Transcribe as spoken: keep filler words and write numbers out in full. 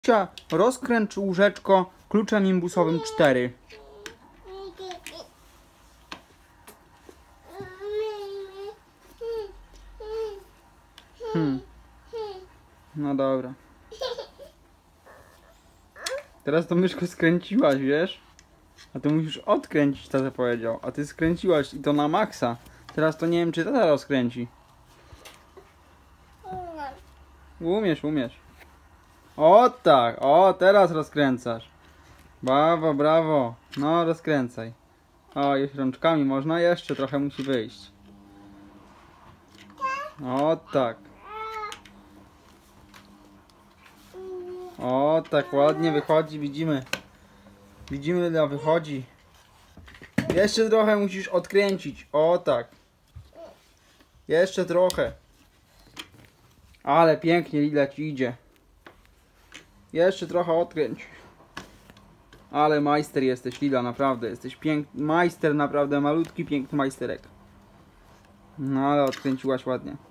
Rozkręć łóżeczko kluczem imbusowym cztery. Hmm. No dobra. Teraz to myszko skręciłaś, wiesz? A ty musisz odkręcić, tata powiedział. A ty skręciłaś i to na maksa. Teraz to nie wiem, czy tata rozkręci. Umiesz, umiesz. O tak, o teraz rozkręcasz. Brawo, brawo. No rozkręcaj. O, już rączkami można, jeszcze trochę musi wyjść. O tak. O tak, ładnie wychodzi, widzimy. Widzimy, ile wychodzi. Jeszcze trochę musisz odkręcić. O tak. Jeszcze trochę. Ale pięknie Lila ci idzie. Jeszcze trochę odkręć. Ale majster jesteś, Lila, naprawdę. Jesteś piękny majster, naprawdę malutki, piękny majsterek. No ale odkręciłaś ładnie.